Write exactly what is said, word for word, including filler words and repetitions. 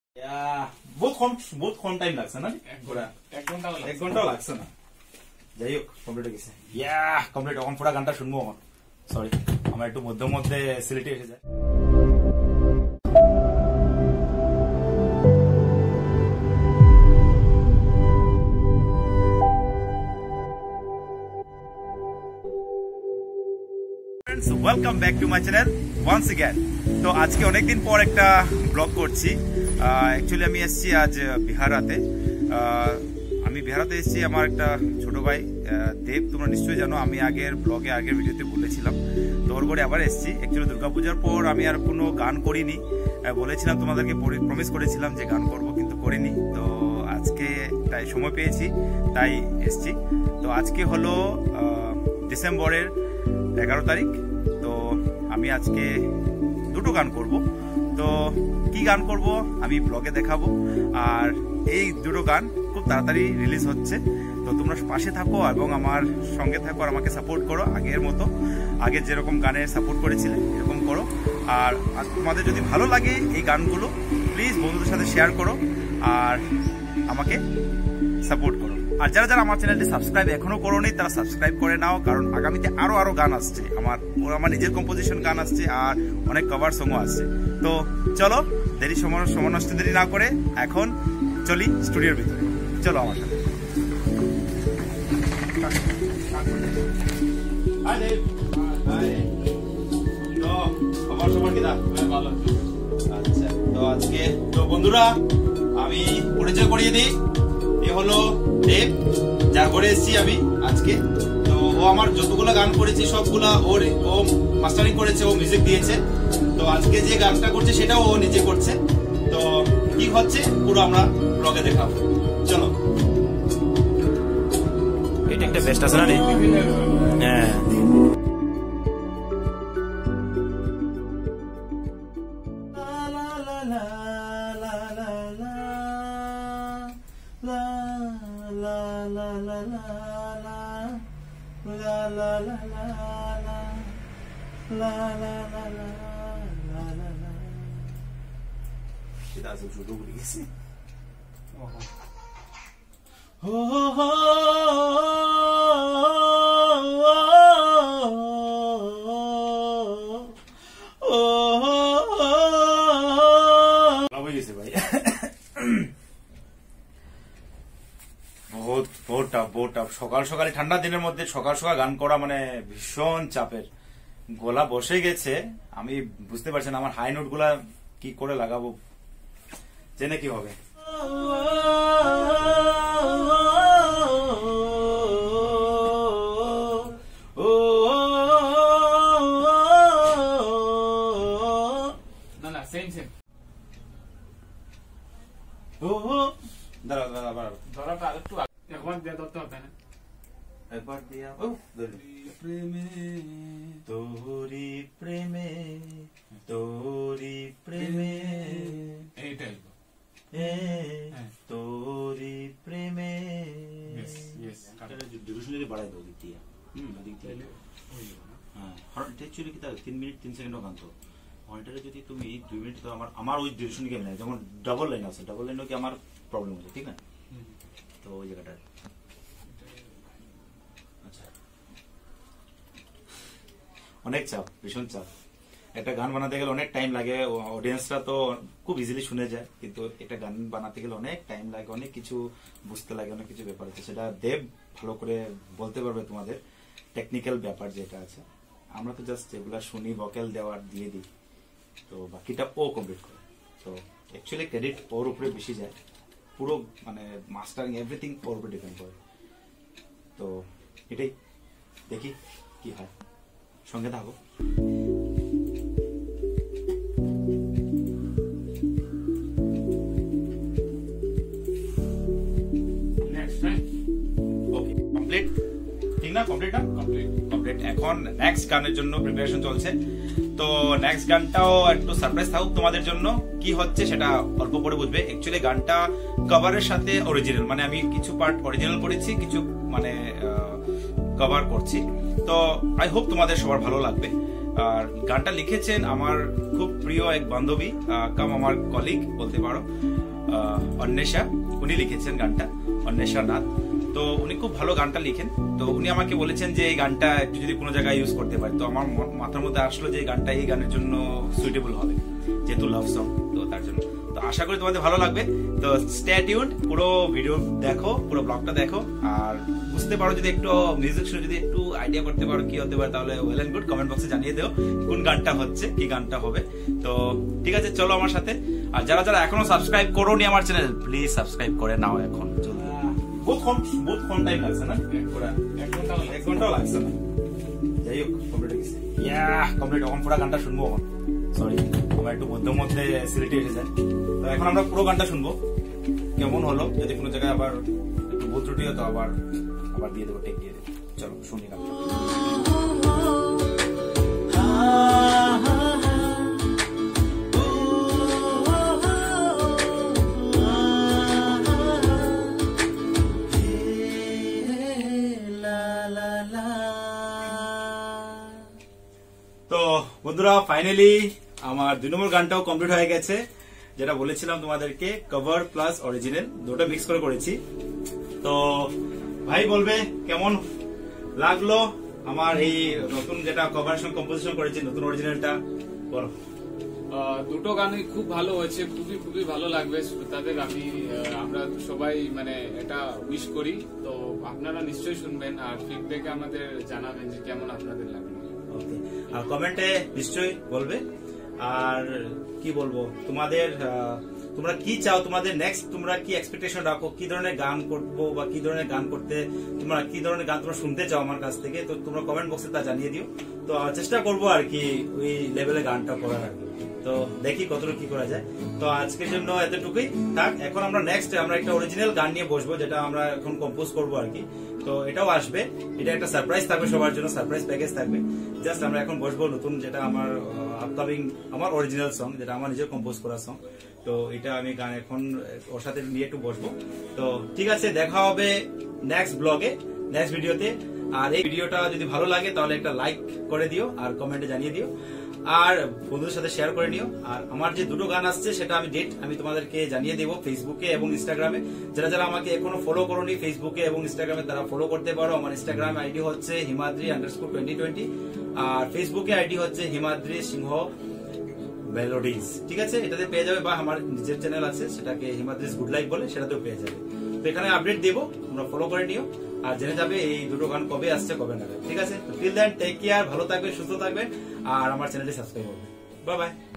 বহুত কম বহুত কম টাইম লাগছে না? এক ঘন্টা এক ঘন্টাও লাগছে না। যাই হোক কমপ্লিট হয়ে গেছে। Yeah complete. এখন পুরা গানটা শুনবো। আমার সরি আমার একটু মধ্যে মধ্যে সিলেটি এসে যায়। Welcome back to my channel once again. তো আজকে অনেকদিন পর একটা ব্লগ করছি। অ্যাকচুয়ালি আমি এসেছি আজ বিহারাতে। আমি বিহারাতে এসেছি আমার একটা ছোট ভাই দেব, তোমরা নিশ্চয়ই জানো, আমি আগের ব্লগে আগের ভিডিওতে বলেছিলাম। তো ওর করে আবার এসেছি। অ্যাকচুয়ালি দুর্গাপূজার পর আমি আর কোনো গান করিনি। বলেছিলাম তোমাদেরকে, প্রমিস করেছিলাম যে গান করব, কিন্তু করিনি। তো আজকে তাই সময় পেয়েছি, তাই এসেছি। তো আজকে হলো ডিসেম্বরের এগারো তারিখ। তো আমি আজকে দুটো গান করব। তো কি গান করব আমি ব্লগে দেখাবো। আর এই দুটো গান খুব তাড়াতাড়ি রিলিজ হচ্ছে। তো তোমরা পাশে থাকো এবং আমার সঙ্গে থাকো আর আমাকে সাপোর্ট করো আগের মতো। আগে যেরকম গানের সাপোর্ট করেছিলে এরকম করো। আর তোমাদের যদি ভালো লাগে এই গানগুলো প্লিজ বন্ধুদের সাথে শেয়ার করো আর আমাকে সাপোর্ট করো। আর যারা যারা আমার চ্যানেলটি সাবস্ক্রাইব এখনো করোনি তারা সাবস্ক্রাইব করে নাও, কারণ আগামীতে আরো আরো গান আসছে। আমার আমার নিজের কম্পোজিশন গান আসছে আর অনেক কভার সংও আসছে। তো চলো দেরি সময় সময় নষ্ট দেরি না করে এখন চলি স্টুডিওর ভিতরে। চলো আমার সাথে। আচ্ছা, তো আজকে তো বন্ধুরা আমি পরিচয় করিয়ে দিই। এ হলো দেব, যার ঘরে এসেছি আমি আজকে। তো ও আমার যতগুলো গান করেছে সবগুলা ওর, ও মাস্টারিং করেছে, ও মিউজিক দিয়েছে। তো আজকে যে গানটা করছে সেটাও ও নিজে করছে। তো কি হচ্ছে পুরো আমরা ব্লগে দেখাবো। চলো। এটা একটা বেস্ট আছে না? হ্যাঁ, সকাল সকাল ঠান্ডা দিনের মধ্যে সকাল সকাল গান করা মানে ভীষণ চাপের। গলা বসে গেছে, আমি বুঝতে পারছি না আমার হাই নোট গুলা কি করে লাগাবো, জেনে কি হবে। একবার দিয়া প্রেমে তোরি প্রেমে তোরি প্রেমে তোরি প্রেমে বাড়াই দাও দিক দিয়া। হ্যাঁ, তিন মিনিট তিন সেকেন্ডও গান তো ঘন্টারে যদি তুমি দুই মিনিট, তো আমার আমার ওই ডিউরেশন গেম নাই। যেমন ডাবল লাইন আছে, ডাবল লাইনও কি আমার প্রবলেম হচ্ছে, ঠিক না? তো ওই জায়গাটা অনেক চাপ, ভীষণ চাপ। একটা গান বানাতে গেলে অনেক টাইম লাগে। অডিয়েন্সরা তো খুব ইজিলি শুনে যায়, কিন্তু একটা গান বানাতে গেলে অনেক টাইম লাগে, অনেক কিছু বুঝতে লাগে, অনেক কিছু ব্যাপার আছে। সেটা দেব ভালো করে বলতে পারবে তোমাদের টেকনিক্যাল ব্যাপার যেটা আছে। আমরা তো জাস্ট এগুলা শুনি, ভোকাল দেওয়ার দিয়ে দিই, তো বাকিটা ও কমপ্লিট করে। তো অ্যাকচুয়ালি ক্রেডিট ওর উপরে বেশি যায়, পুরো মানে মাস্টারিং এভরিথিং ওর উপরে ডিপেন্ড করে। তো এটাই দেখি কি হয়, সঙ্গে থাকো। এখন নেক্সট গানের জন্য প্রিপারেশন চলছে। তো নেক্সট গানটাও একটু সারপ্রাইজ থাকুক তোমাদের জন্য। কি হচ্ছে সেটা অল্প পরে বুঝবে। অ্যাকচুয়ালি গানটা কভারের সাথে অরিজিনাল, মানে আমি কিছু পার্ট অরিজিনাল করেছি, কিছু মানে কভার করছি। তো আই হোপ তোমাদের সবার ভালো লাগবে। আর গানটা লিখেছেন আমার খুব প্রিয় এক বান্ধবী কাম আমার কলিগ বলতে পারো, অন্বেষা। উনি লিখেছেন গানটা, অন্বেষা নাথ। তো উনি খুব ভালো গানটা লিখেন। তো উনি আমাকে বলেছেন যে এই গানটা একটু যদি কোনো জায়গায় ইউজ করতে পারি। তো আমার মাথার মধ্যে আসলো যে এই গানটা এই গানের জন্য সুইটেবল হবে, যেহেতু লাভ সং। তো তার জন্য তো আশা করি তোমাদের ভালো লাগবে। তো স্টে টিউনড, পুরো ভিডিও দেখো, পুরো ব্লগটা দেখো। আর বুঝতে পারো যদি একটু মিউজিক শুনে যদি একটু আইডিয়া করতে পারো কি হতে পারে, তাহলে ওয়েল এন্ড গুড। কমেন্ট বক্সে জানিয়ে দেও কোন গানটা হচ্ছে, কি গানটা হবে। তো ঠিক আছে, চলো আমার সাথে। আর যারা যারা এখনো সাবস্ক্রাইব করোনি আমার চ্যানেল, প্লিজ সাবস্ক্রাইব করে নাও এখন জলদি। বহুত কম বহুত কম টাইম লাগছে না, এক ঘন্টা এক ঘন্টাও লাগছে না। যাই হোক, কমপ্লিট হয়ে গেছে। Yeah complete. এখন পুরো গানটা শুনবো। সরি, আমার একটু মধ্যে মধ্যে সিলেটে এসে যায়। তো এখন আমরা পুরো গানটা শুনবো কেমন হলো। যদি কোনো জায়গায় আবার একটু ভুল ত্রুটি হতো আবার আবার দিয়ে দেবো, টেক দিয়ে দেবো। চলো শুনি গানটা। তো বন্ধুরা, ফাইনালি আমার দুই নম্বর গানটাও কমপ্লিট হয়ে গেছে। যেটা বলেছিলাম তোমাদেরকে, কভার প্লাস অরিজিনাল দুটো মিক্স করে করেছি। তো ভাই বলবে কেমন লাগলো আমার এই নতুন যেটা কভার সঙ্গে কম্পোজিশন করেছি, নতুন অরিজিনালটা বলো। দুটো গানই খুব ভালো হয়েছে, খুবই খুবই ভালো লাগবে শ্রোতাদের। আমি আমরা সবাই মানে এটা উইশ করি। তো আপনারা নিশ্চয়ই শুনবেন আর ফিডব্যাকে আমাদের জানাবেন যে কেমন আপনাদের লাগবে। আর কমেন্টে নিশ্চয়ই বলবে। আর কি বলবো, তোমাদের তোমরা কি চাও, তোমাদের নেক্সট তোমরা কি এক্সপেকটেশন রাখো, কি ধরনের গান করবো বা কি ধরনের গান করতে তোমরা কি ধরনের গান তোমরা শুনতে চাও আমার কাছ থেকে। তো তোমরা কমেন্ট বক্সে তা জানিয়ে দিও। তো চেষ্টা করবো আর কি ওই লেভেলে গানটা করার আর কি। তো দেখি কতটুকু কি করা যায়। তো আজকের জন্য এতটুকুই থাক। এখন আমরা নেক্সট আমরা একটা অরিজিনাল গান নিয়ে বসবো, যেটা আমরা এখন কম্পোজ করবো আর কি। তো এটাও আসবে, এটা একটা সারপ্রাইজ থাকবে সবার জন্য, সারপ্রাইজ প্যাকেজ থাকবে। জাস্ট আমরা এখন বসবো নতুন যেটা আমার আপকামিং আমার অরিজিনাল সং, যেটা আমার নিজের কম্পোজ করা সং। তো এটা আমি গান এখন ওর সাথে নিয়ে একটু বসবো। তো ঠিক আছে, দেখা হবে নেক্সট ব্লগে, নেক্সট ভিডিওতে। আর এই ভিডিওটা যদি ভালো লাগে তাহলে একটা লাইক করে দিও আর কমেন্টে জানিয়ে দিও, আর বন্ধুদের সাথে শেয়ার করে নিও। আর আমার যে দুটো গান আসছে সেটা আমি ডেট আমি তোমাদেরকে জানিয়ে দেবো ফেসবুকে এবং ইনস্টাগ্রামে। যারা যারা আমাকে এখনো ফলো করোনি ফেসবুকে এবং ইনস্টাগ্রামে, তারা ফলো করতে পারো। আমার ইনস্টাগ্রাম আইডি হচ্ছে হিমাদ্রি আন্ডারস্কোর টোয়েন্টি টোয়েন্টি, আর ফেসবুকে আইডি হচ্ছে হিমাদ্রি সিংহ মেলোডিজ। ঠিক আছে, এটাতে পেয়ে যাবে। বা আমার নিজের চ্যানেল আছে, সেটাকে হিমাদ্রিস গুড লাইফ বলে, সেটাতেও পেয়ে যাবে। তো এখানে আপডেট দেবো, তোমরা ফলো করে নিও আর জেনে যাবে এই দুটো গান কবে আসছে কবে না। ঠিক আছে, টিল দেন টেক কেয়ার, ভালো থাকবে, সুস্থ থাকবে আর আমার চ্যানেলটি সাবস্ক্রাইব করবে। Bye by.